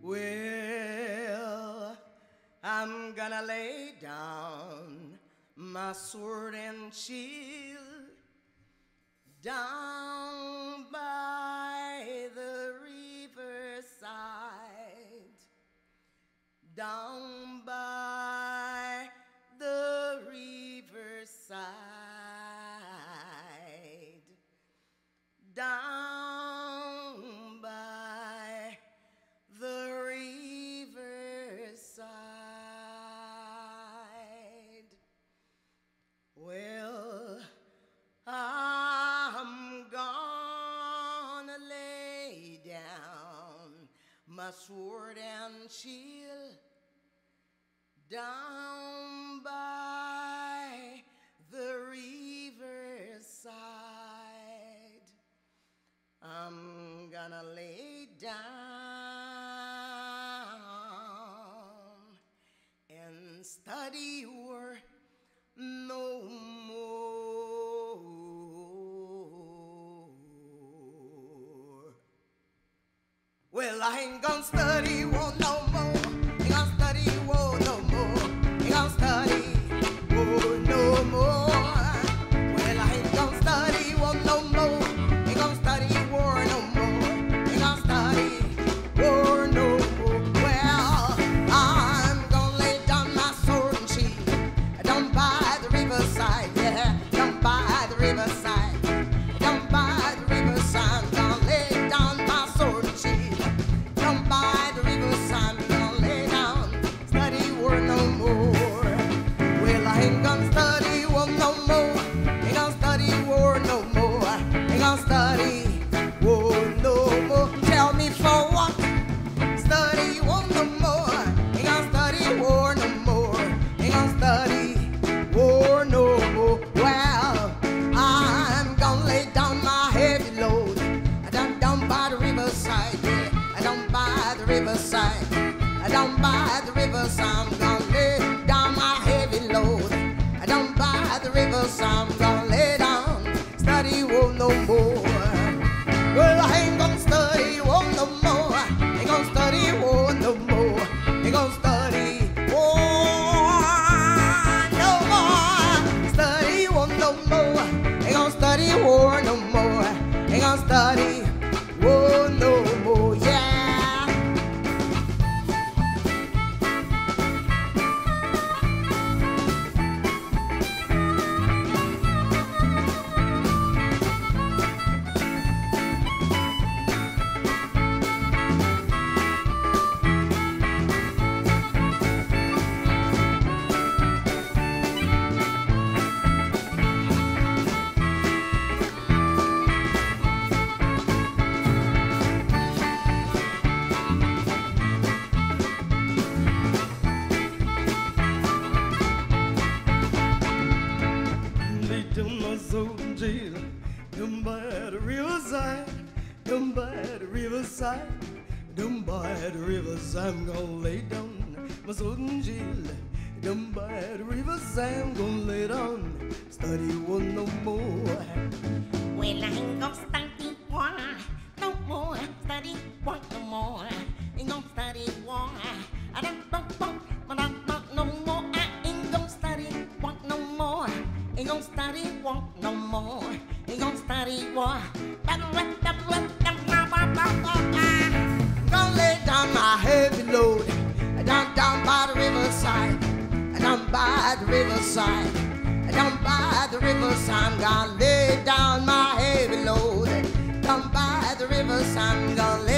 Well, I'm gonna lay down my sword and shield down by the riverside, down by the riverside, down by the riverside. Well, I'm gonna lay down my sword and shield down by the riverside. I'm gonna lay down and study war no more. Well, I ain't gonna study war no more. Ain't gonna study war no more. Ain't gonna study war no more. Well, I ain't gonna study war no more. Ain't gonna study war no more. Ain't gonna study war no more. Well, I'm gonna lay down my sword and shield down by the riverside, yeah, down by the riverside, down by the riverside. I'm gonna lay down my sword and shield down by the riverside. I'm gonna lay down, study war no more. Well, I ain't gonna study war no more. Ain't gonna study war no more. Ain't gonna study war no more. Tell me for what? Study war no more. Ain't gonna study war no more. Ain't gonna study war no more. Well, I'm gonna lay down my heavy load down by the riverside, yeah, down by the riverside, down by the riverside. I'm gonna lay down my heavy load down by the riverside. I'm gonna lay down, study war no more. Well, I ain't gonna study war no more. Ain't gonna study war no more. Ain't gonna study war no more. Study war no more. Ain't gonna study war no more. Ain't gonna study war no more. Yeah. Lay down my sword and shield down by the riverside, down by the riverside, down by the riverside. I'm gonna lay down my sword and shield down by the riverside. I'm gonna lay down, study war no more. Well, I ain't gonna study war no more. Study war no more. Ain't gonna study war. I don't no more. I ain't gonna study war no more. Ain't gonna study war no more. Ain't gonna study war. Gonna lay down my heavy load down by the riverside, down by the riverside, down by the riverside. I'm gonna lay down my heavy load down by the riverside. I'm gonna lay